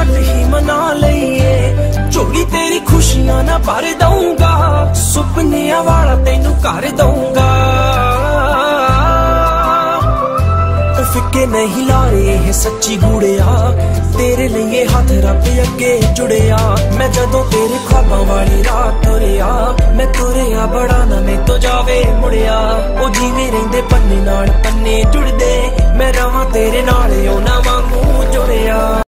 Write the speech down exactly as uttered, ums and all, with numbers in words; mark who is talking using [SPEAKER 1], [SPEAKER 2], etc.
[SPEAKER 1] झट ही मना लईए, झोली तेरी खुशियां ना भर दूंगा, सुपनिया वाला तेनू कर दूंगा। फिक्के नहीं ला रहे है सच्ची गुड़िया, तेरे लिए हाथ रब अगे जुड़िया। मैं जदों तेरे ख्वाबां वाली रात तुरिया, मैं तुरिया बड़ा ना मैं तो जावे मुड़िया। ओ जिवें रहिंदे पन्ने नाल पन्ने जुड़दे, मैं रवां तेरे नाल ओ ना वांगू जुड़िया।